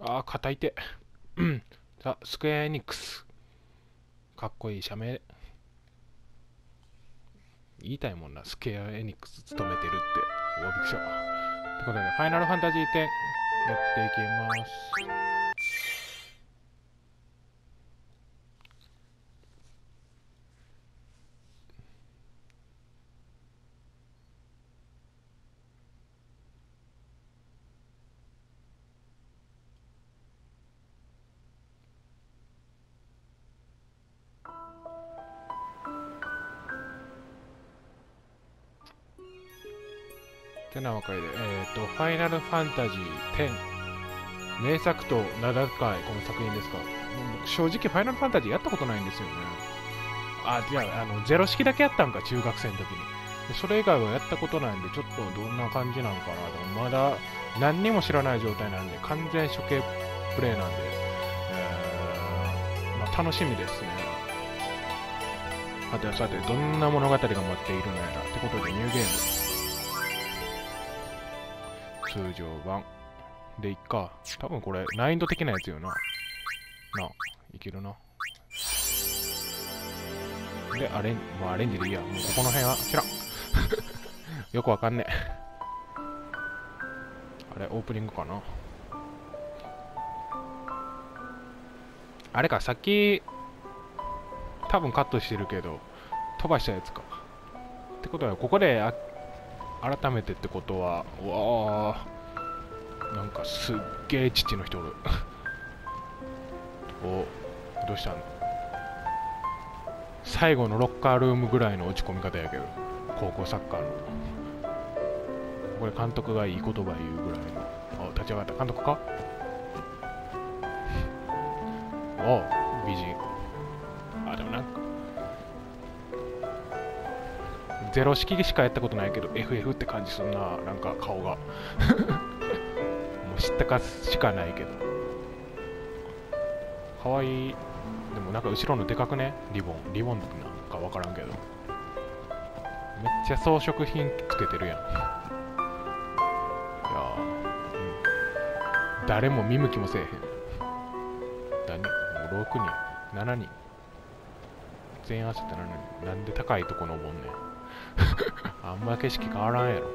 ああ、肩いて。うん。ザ・スクエアエニックス。かっこいい社名。言いたいもんな。スクエアエニックス勤めてるって。おびっくりした。ってことで、ファイナルファンタジー10やっていきます。てなわけで、ファイナルファンタジー10。名作と名高いこの作品ですが、僕正直ファイナルファンタジーやったことないんですよね。あ、じゃあ、ゼロ式だけやったんか、中学生の時に。でそれ以外はやったことないんで、ちょっとどんな感じなんかなと。まだ何にも知らない状態なんで、完全初見プレイなんで、まあ、楽しみですね。さてさて、どんな物語が待っているのやら。ってことで、ニューゲーム。通常版。で、いっか。多分これ、難易度的なやつよな。なあ、いけるな。で、まあ、アレンジでいいや。もうここの辺は知らん。よくわかんねえ。あれ、オープニングかな。あれか、さっき、多分カットしてるけど、飛ばしたやつか。ってことは、ここで改めてってことは、うわー、なんかすっげえ父の人おる。お、どうしたの？最後のロッカールームぐらいの落ち込み方やけど、高校サッカーの。これ監督がいい言葉言うぐらいの。お、立ち上がった。監督か？お、美人。あ、でもなんか、ゼロ式しかやったことないけど、FF って感じすんな。なんか顔が。もう知ったかしかないけど。かわいい。でもなんか後ろのでかくね、リボンなんかわからんけど。めっちゃ装飾品つけてるやん。いやー、誰も見向きもせえへん。もう6人、7人。全員合わせて7人。なんで高いとこ登んねん。あんま景色変わらんやろ。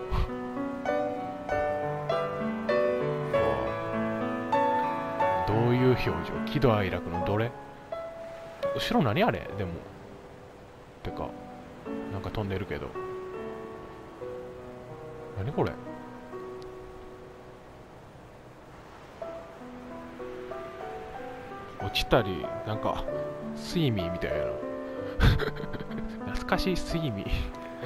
どういう表情？喜怒哀楽のどれ？後ろ何あれ？でも。てか、なんか飛んでるけど。何これ？落ちたり、なんか、スイミーみたいな。懐かしいスイミー。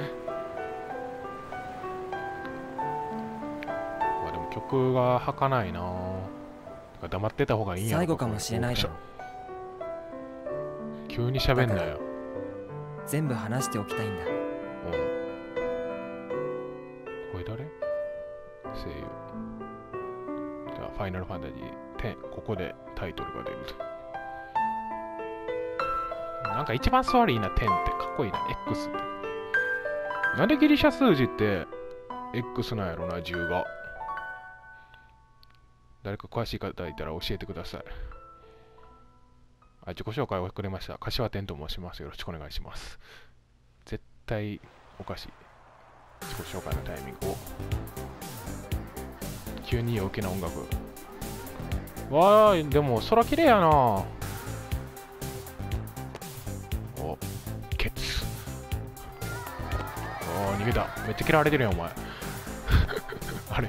まあでも曲が儚いなぁ。黙ってた方がいいんやろ。 最後かもしれないだろ。 急に喋んなよ。 全部話しておきたいんだ。 うん。これ誰？声優。じゃあ、ファイナルファンタジー10。ここでタイトルが出ると。なんか一番座りいいな、10って。かっこいいな、X って。なんでギリシャ数字って X なんやろな、10が。誰か詳しい方いたら教えてください。自己紹介をくれました。柏天と申します。よろしくお願いします。絶対おかしい。自己紹介のタイミングを。急に陽気な音楽。わーい、でも空綺麗やな。お、ケツ。逃げた。めっちゃ嫌われてるやん、お前。あれ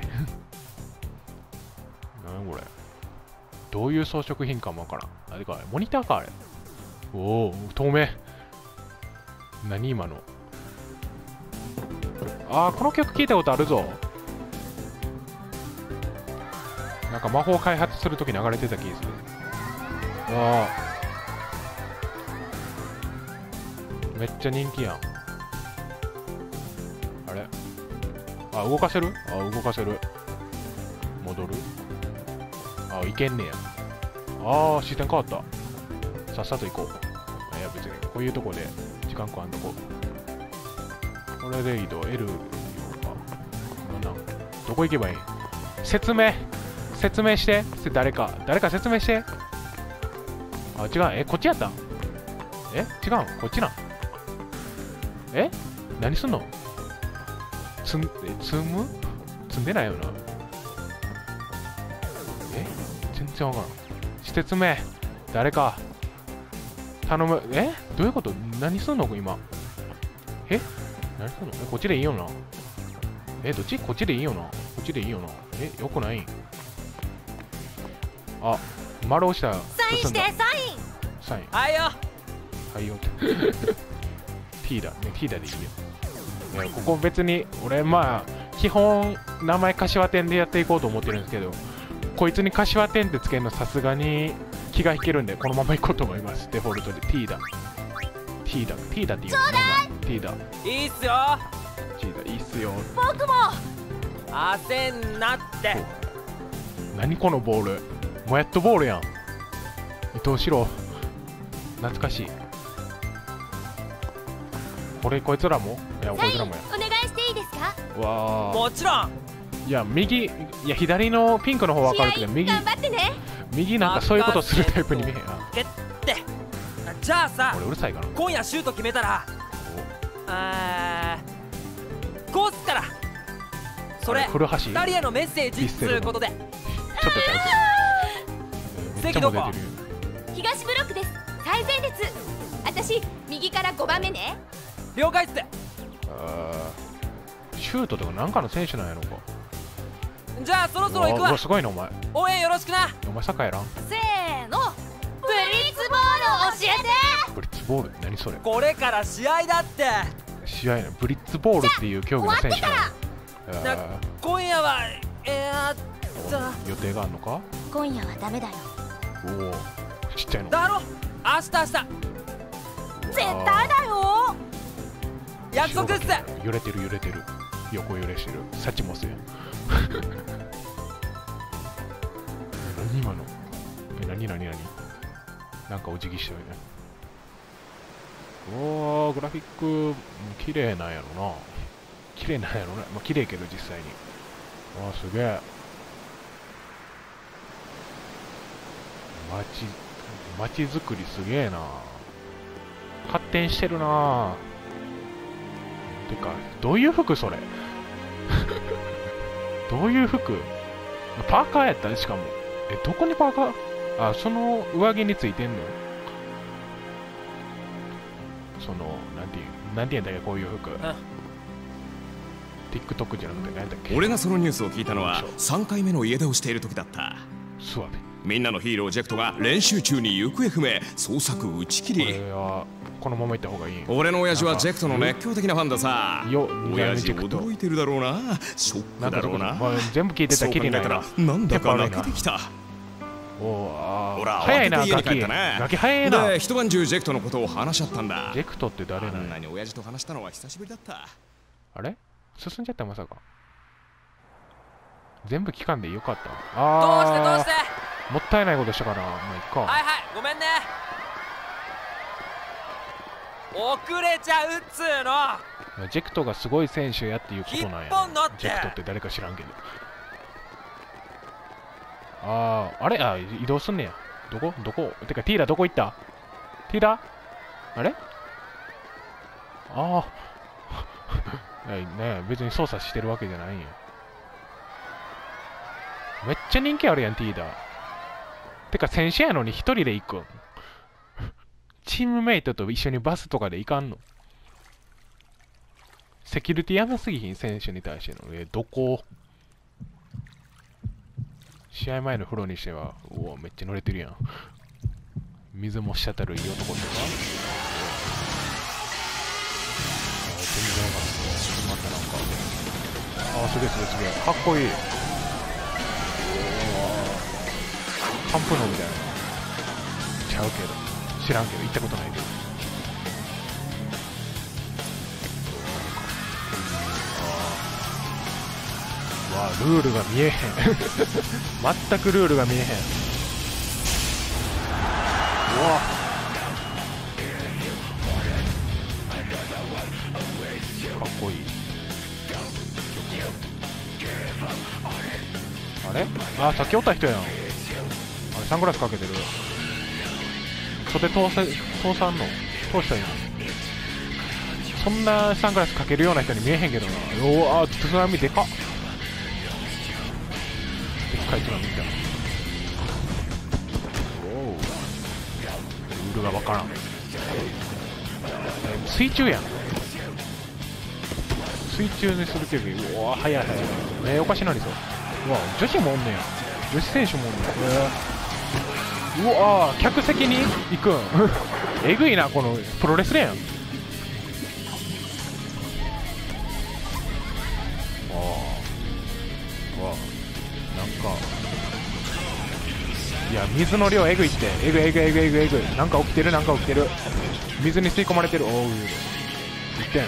何これ？どういう装飾品かもわからん。あれか、モニターか、あれ。おお、透明。何今の。この曲聞いたことあるぞ。なんか魔法開発するとき流れてた気がする。めっちゃ人気やん。あれ？動かせる？動かせる。戻る？いけんねや。視点変わった。さっさと行こう。いや別に、こういうとこで時間食わんとこ。これで移動、L 言おうか。どこ行けばいい？説明説明して。誰か説明して。あ、違う。こっちやった。違う。こっちなん。何すんの。積む。積んでないよな。全然わからん。説明。誰か頼む。どういうこと。何すんの今。何すんの。こっちでいいよな。どっち。こっちでいいよな。こっちでいいよな。よくない。あ、丸押したらサインして。 サイン。 はいよ。 はいよってT だね。T だでいいよ。ここ別に俺基本名前柏店でやっていこうと思ってるんですけど、こいつに柏店ってつけるのさすがに気が引けるんで、このままいこうと思います。デフォルトで T だっていうの。T だ。 いいっすよ。 T だ。いいっすよ。 僕も焦んなって。 何このボール。もやっとボールやん。伊藤四郎懐かしい。こいつらも。いや、こいつらもや。 お願いしていいですか。 もわちろん。 いや、左のピンクの方分かるけど、右頑張ってね。 なんかそういうことするタイプに見えへん。 決定。じゃあさ、 俺うるさいかな。 今夜シュート決めたらこうっすから。それ古橋 2人へのメッセージっつうことで。 ちょっとちゃう。めっちゃも出てるよ。 東ブロックです。最前列。私右から5番目ね。 了解っす。 シュートとかなんかの選手なんやろか。 じゃあそろそろ行くわ。 すごいなお前。 応援よろしくな。 お前サッカーやらん。 せーの。ブリッツボール教えて。 ブリッツボール何それ。 これから試合だって。 試合ブリッツボールっていう競技の選手なの。 今夜は予定があるのか。 今夜はダメだよ。 おお、ちっちゃいのだろ。明日絶対だよ。 約束っす。 揺れてる横揺れしてる。サチモスや何今の。何なんかお辞儀したよね。おー、グラフィック綺麗なんやろな。綺麗けど実際に。すげえ。街づくりすげえな。発展してるな。てか、どういう服それどういう服。パーカーやったしかも。どこにパーカー。その上着についてんの。なんて言うんだっけ、こういう服。TikTok じゃなくて何だっけ。 俺がそのニュースを聞いたのは3回目の家出をしている時だった。 スワベ。 みんなのヒーロージェクトが練習中に行方不明、捜索打ち切り。 このまま行った方がいい。 俺の親父はジェクトの熱狂的なファンださ。親父驚いてるだろうな。ショックだろうな。 全部聞いてたらキリないな。 なんだか泣けてきた。 ほら、早いな。ガキ早いな。 で、一晩中ジェクトのことを話し合ったんだ。 ジェクトって誰なの。 あんなに親父と話したのは久しぶりだった。 あれ進んじゃった。まさか全部聞かんでよかった。 どうしてもったいないことしたから。まあいっか。 はいごめんね。遅れちゃうっつーの。ジェクトがすごい選手やっていうことなんや。ジェクトって誰か知らんけど。あれ移動すんねや。どこてかティーラどこ行った。ティーラあれね、別に操作してるわけじゃないんや。めっちゃ人気あるやん、ティーダ。てか、選手やのに一人で行くん。チームメイトと一緒にバスとかで行かんの。セキュリティやめすぎひん、選手に対しての。どこ。試合前の風呂にしては、めっちゃ乗れてるやん。水も滴るいい男とか。全然わかんない。またなんか。すげえ。かっこいい。カンプノみたいな。ちゃうけど。知らんけど、行ったことないけど。ルールが見えへん。全くルールが見えへん。かっこいい。 あれ、あ、さっきおった人やん。あれサングラスかけてる。袖通さんの通したやん。そんなサングラスかけるような人に見えへんけどな。おわ、津波でかっ。でっかい津波みたいな。おお、ルールがわからん。水中やん。水中にするけど、うわ、早い早い。おかしなりそう。うわ、女子もおんねや。女子選手もおんねや。うわ、客席に行くん。えぐいな、このプロレスやん。わあ、なんか、いや、水の量えぐいって。えぐい。なんか起きてる。水に吸い込まれてる。おう、1点。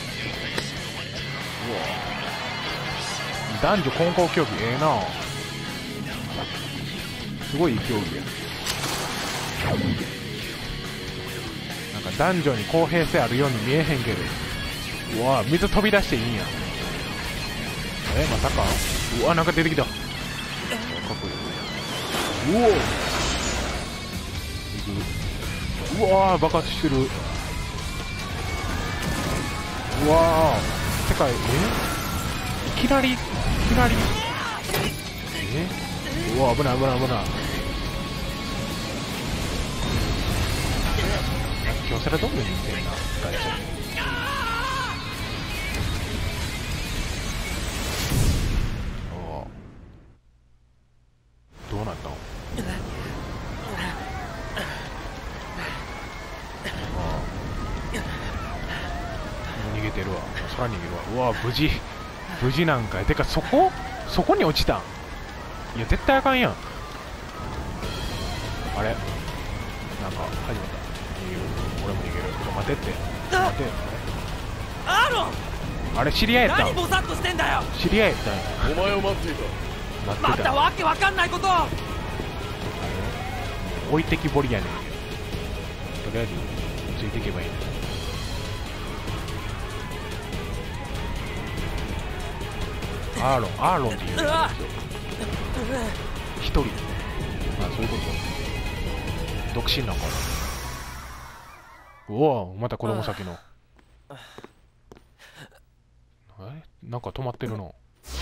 男女混合競技、ええな。すごいいい競技や。なんか男女に公平性あるように見えへんけど。うわ、水飛び出していいんや。まさか。うわ、なんか出てきた。かっこいい。うわー、爆発してる。うわー、世界、いきなりうわ、危ない。京セラドームに似てるな、大丈夫。どうなったの？逃げてるわ。空に逃げるわ。うわ、無事なんかい。てかそこに落ちたん。いや、絶対あかんやん。あれ、なんか始まった。逃げる。俺も逃げる。待てって。待て。 アーロン、 あれ、知り合いやったん。 何ボサッとしてんだよ。 知り合いやったんや。 お前を待っていた。 またわけわかんないこと。 置いてきぼりやねん。とりあえずついていけばいいね。アーロンって言うんですよ。一人。あ、そういうこと。独身なんかな。うわ、また子供先の。なんか止まってるの。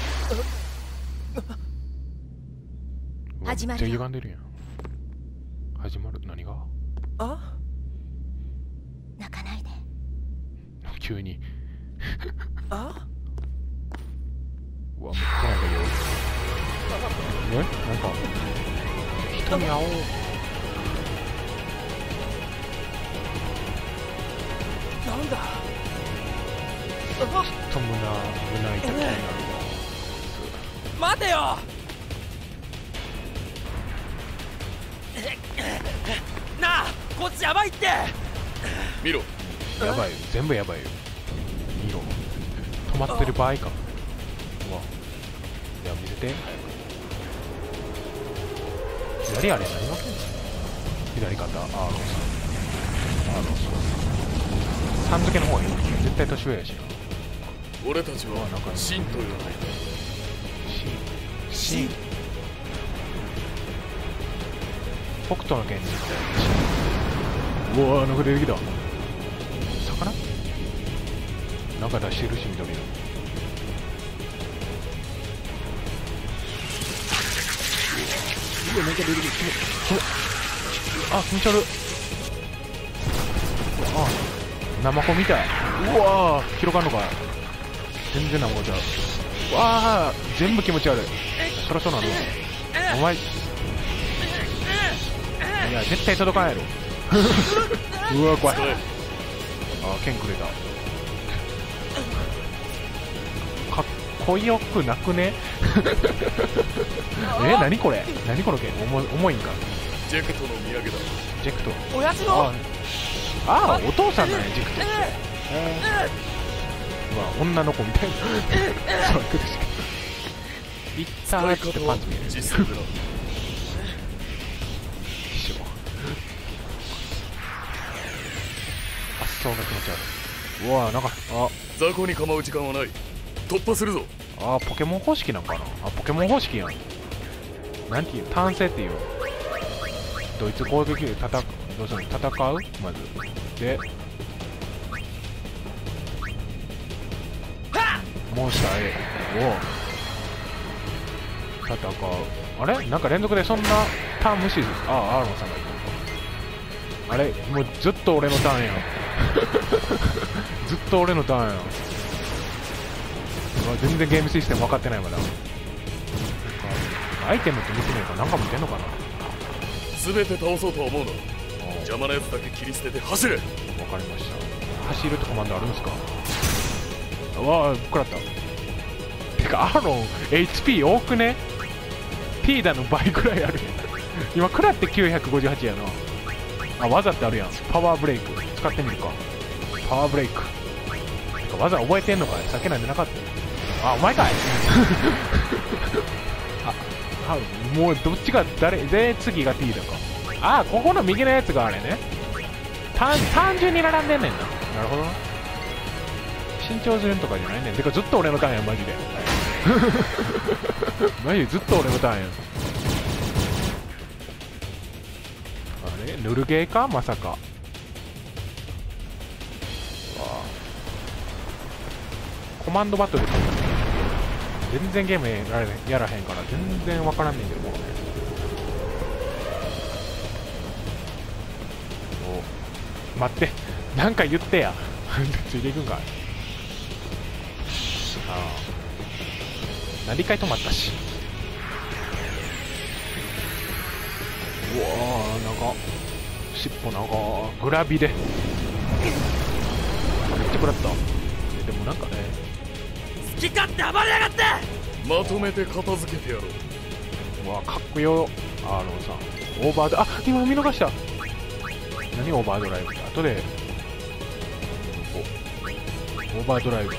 始まるよ。 めっちゃ歪んでるやん。始まる。何が？ あ？ 泣かないで。 急に。 あ？ うわ、もう来ないんだよ。なんか人に会おう。 なんだ？ ちょっと胸痛くなるわ。 待てよ。なあ、こっちやばいって。 見ろ。 やばいよ、全部やばいよ。見ろ、止まってる場合か。うわ、いや、見せて。左あれ何わけんの？左肩、アーロンさん付けの方がいい。絶対年上やしな。 俺たちはシンと呼んでいた。 シン。北斗の拳に行ったよ。うわー、なんか出てきた。魚？なんか出してるし、緑の。うわ、なんか出てきた。あ、気持ち悪い。あ、ナマコみたい。うわー、広がんのか。全然ナマコちゃう。うわー、全部気持ち悪い。そろそろなるわ。お前、いや、絶対届かんやろ。うわ、怖い。あ、剣くれた。かっこよくなくね？何これ？何この剣？重いんか。 ジェクトの土産だ。 ジェクト。 親父の。 あ、お父さんだね、ジェクトって。うわ、女の子みたいな。そういうことしか。いったーってパンチ見える。 実践だ。 発想が気持ち悪い。うわ、なんか、 雑魚に構う時間はない。突破するぞ。 ポケモン方式なんかな。ポケモン方式やん。 なんていう単性っていうドイツ攻撃でどうするの戦うまずでモンスター A を戦う。あれなんか連続でそんなターン無視です。ああ、アーロンさんが言ってる。あれもうずっと俺のターンやんずっと俺のターンやん。全然ゲームシステム分かってないまだ。アイテムって見てみるかなんか見てんのかな。 全て倒そうと思うの。邪魔なやつだけ切り捨てて走れ。 わかりました。走るってコマンドあるんですか。わあ、食らった。てかアーロン HP 多くね。ティーダの倍くらいある今食らって958やな。あ、技ってあるやん。パワーブレイク使ってみるか。パワーブレイクてか技覚えてんのかい。さっきなんでなかった。あ、お前かいあ、もうどっちが誰で次がティーダか。あ、ここの右のやつがあれね。単純に並んでんねんな。なるほどな。身長順とかじゃないねん。てかずっと俺のターンやんマジでマジでずっと俺のターンやん。あれヌルゲーかまさか。コマンドバトル全然ゲームやらへんから全然わからんねんけども。お待ってなんか言ってやついていくんかい。ああ何回止まったし。うわーなんか尻尾なんかグラビでめっちゃ食らった。でもなんかね好き勝手暴れやがって。 まとめて片付けてやろう。 うわかっこよアーロンさん。オーバードあ今見逃した。何オーバードライブって後でオーバードライブ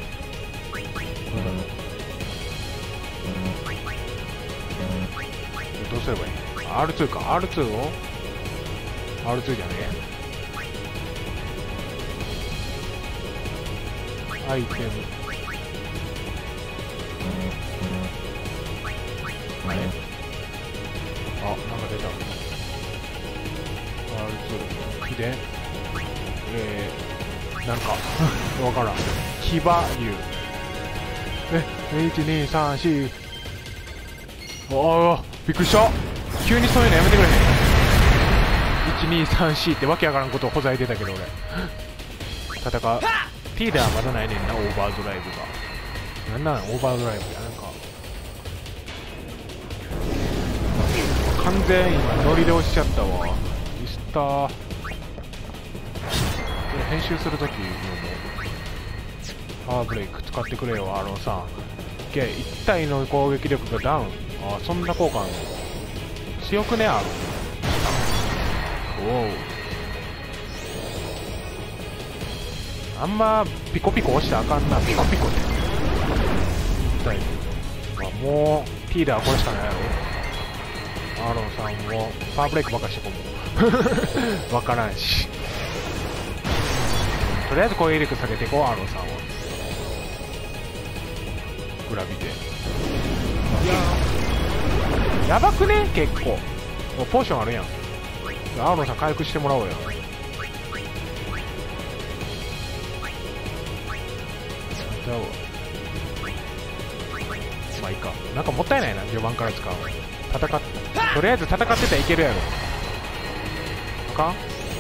どうすればいいの。 R2 か R2 を R2 じゃねえアイテムあれあなんか出た R2 でなんかわからん騎馬竜1234ああびっくりした急にそういうのやめてくれへん。1234ってわけわからんことをほざいてたけど俺戦う T ではまだないねんな。オーバードライブがなんオーバードライブやなんか完全今ノリで押しちゃったわ。ミスター編集するときのもパワーブレイク使ってくれよアーロンさん。1体の攻撃力がダウン。ああそんな効果あるの強くねアーロン。おおあんまピコピコ押したらあかんな。ピコピコって痛い、まあ、もう T ではこれしかないやろ。アーロンさんもパワーブレイクばっかしてこうわからんしとりあえず攻撃力下げていこうアーロンさんをグラビで。いやばくね結構ポーションあるやん。アーロンさん回復してもらおうよ。まあいいか。なんかもったいないな序盤から使う。とりあえず戦ってたらいけるやろ。あかん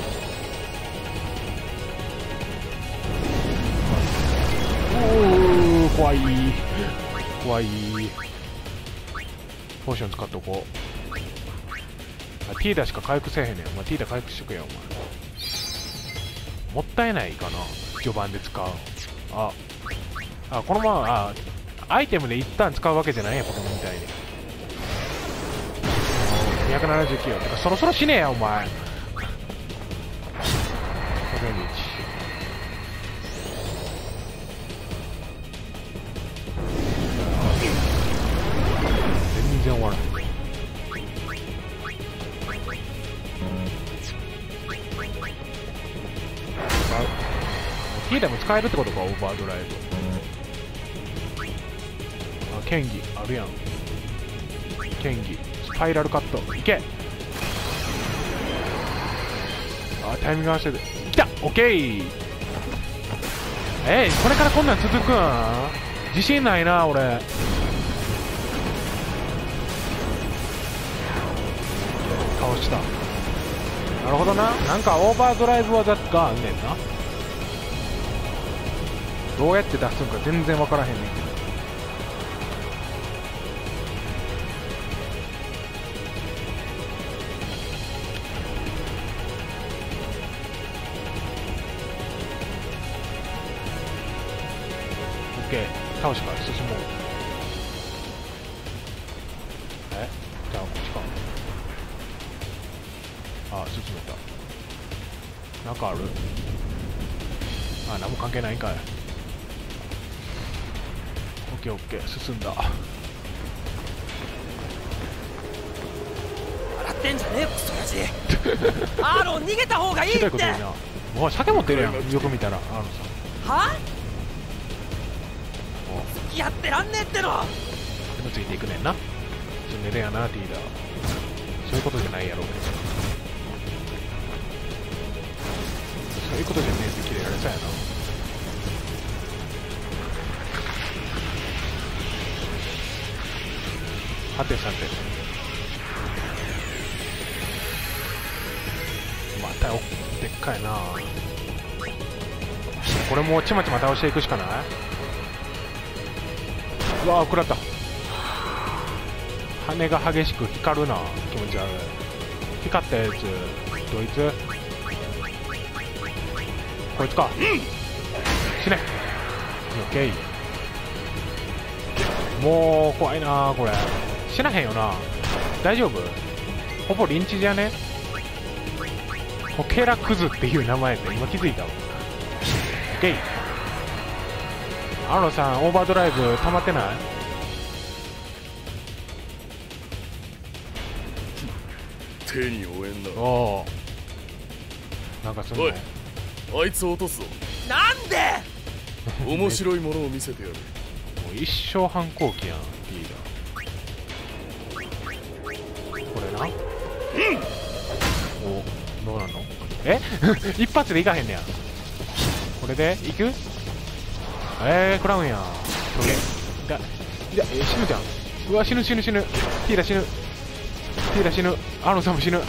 おお怖い怖い。ポーション使っとこう。ティーダしか回復せえへんねん。まあ、ティーダ回復しとけよお前。もったいないかな序盤で使う。このままアイテムで一旦使うわけじゃないやポケモンみたいに。279よ。てかそろそろ死ねえやお前。全然終わらない。T でも使えるってことかオーバードライブ。剣技あるやん。剣技パイラルカットいけ。あ、タイミング合わせてきた。オッケー。これからこんなん続くん？自信ないな俺。倒した。なるほどな。なんかオーバードライブ技があんねんな。どうやって出すんか全然分からへんねんけど。オッケー、倒しから進もう。じゃあこっちか。あ、進めた。なんかある？あ、何も関係ないんかい。オッケーオッケー、進んだ。 笑ってんじゃねえよクソ親父。アーロン逃げた方がいいって。 ひどいこと言うな。もう鮭持ってるやん、よく見たら。アーロンさんは？付き合ってらんねえっての。 でもついていくねんな。寝れやな、ティーダー。そういうことじゃないやろ。そういうことじゃねえってキレられそうやな。はてさて。またでっかいな。これもちまちま倒していくしかない。うわー、食らった。羽が激しく光るな。気持ち悪い。光ったやつどいつ？こいつか。死ね。オッケー。もう怖いなこれ。死なへんよな。大丈夫？ほぼリンチじゃね？コケラクズっていう名前って今気づいたわ。オッケー。アーロンさん、オーバードライブ溜まってない？ 手に負えんな。 おお。なんかすんの？ おい、あいつを落とすぞ。 なんで？ 面白いものを見せてやる。 もう一生反抗期やん、リーダー。これな。お、どうなんの？一発でいかへんねや。これでいく？クラウンやん。それ。いや、死ぬじゃん。うわ、死ぬ。ティーダ死ぬ。アーロンさんも死ぬ。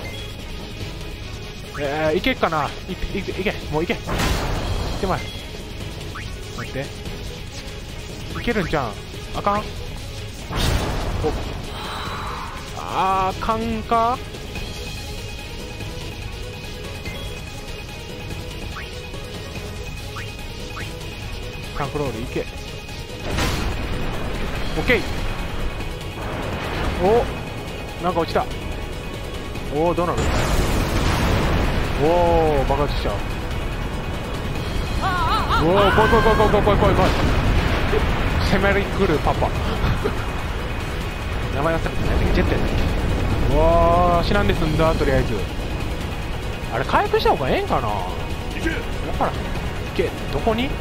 いけっかな。いけ。もういけ。手前。待って。いけるんじゃん。あかん？お。あかんか？タンクロールいけ。オッケー。お、なんか落ちた。おお、どうなる？おお、爆発しちゃう。おお、来い。攻めり来るパパ。名前忘れてないけどジェットやね。うわー、死なんで済んだ。とりあえずあれ回復した方がええんかな。だからいけ。どこに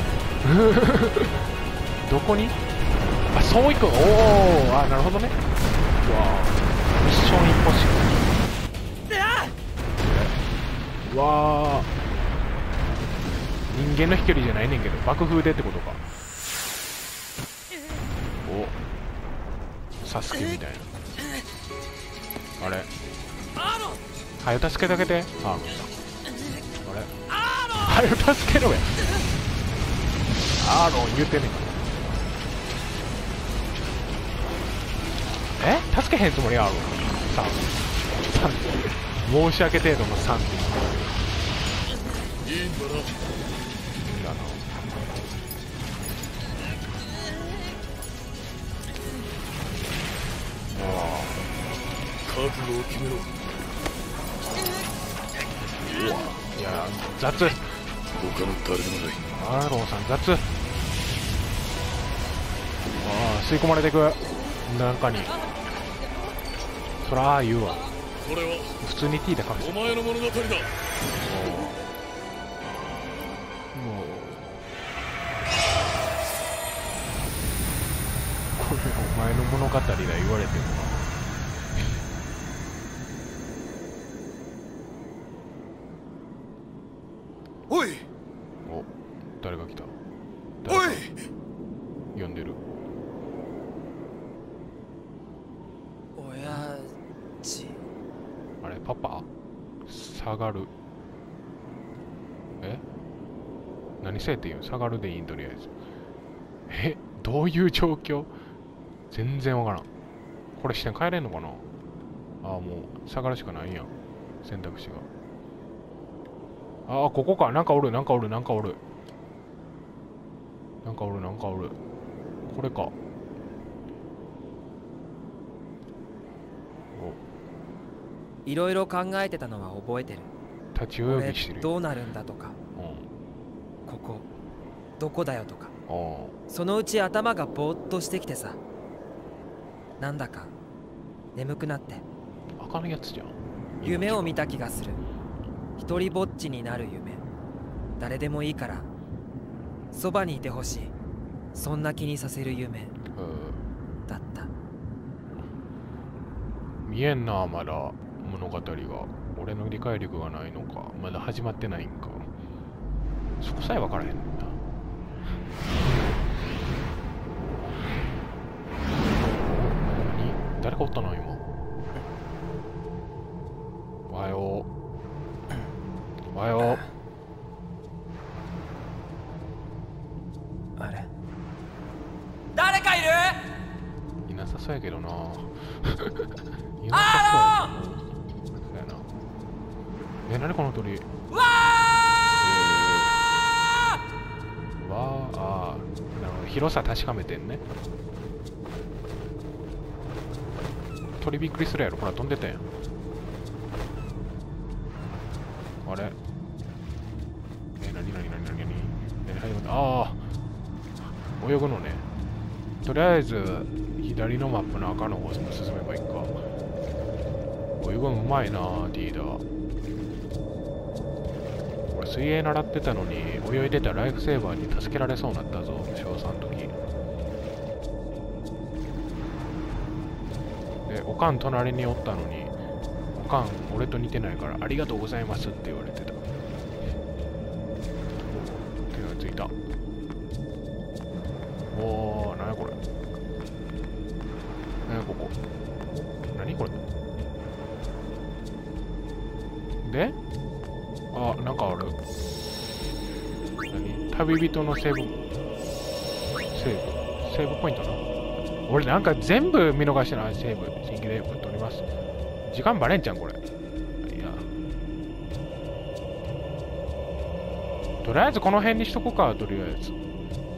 どこに？あ、そういく。おお、あ、なるほどね。うわー、ミッションインポッシブル。うわー、人間の飛距離じゃないねんけど爆風でってことか。お、サスケみたいな。あれ、はよ助けてあげて。あれ、はよ助けろや。アーロン言うてんねんから。助けへんつもり？アーロン3申し訳程度の3。 いいんだな。 いいんだな。 覚悟を決めろ。 いや、雑。 他の誰でもない。 アーロンさん雑。ああ、吸い込まれていく。なんかに。そら言うわ。 これは普通に T で隠す。 お前の物語だ。 もうこれお前の物語だ言われても。 パパ下がる。何せって言う？下がるでいいんとりあえず。どういう状況？全然わからん。これ視点変えれんのかな？もう下がるしかないやん。選択肢が。ここか。なんかおる。これか。 いろいろ考えてたのは覚えてる。 立ち泳ぎしてる。 どうなるんだとか、ここどこだよとか、そのうち頭がぼーっとしてきてさ、なんだか眠くなって。 あかんやつじゃん。 夢を見た気がする。一人ぼっちになる夢。誰でもいいからそばにいてほしい。そんな気にさせる夢だった。 見えんな、まだ物語が。俺の理解力がないのか。まだ始まってないんか。そこさえ分からへんねんな。誰かおったな今。おはよう。おはよう。 あれ、 誰かいる？ いなさそうやけどな。いなさそうやな。何この鳥。なるほど、広さ確かめてんね。鳥びっくりするやろ。ほら飛んでたやん。あれ泳ぐのね。とりあえず左のマップの赤の方進めばいいか。泳ぐのうまいなリーダー。俺水泳習ってたのに泳いでたライフセーバーに助けられそうになったぞ、小3の時。でおかん隣におったのに、おかん俺と似てないからありがとうございますって言われてた。手がついた。おー、なにこれ。ここ。何これ。でなんかある。旅人のセーブポイントな。俺なんか全部見逃してない。セーブ新規で取ります。時間バレんじゃんこれ。いや、とりあえずこの辺にしとこうか。とりあえず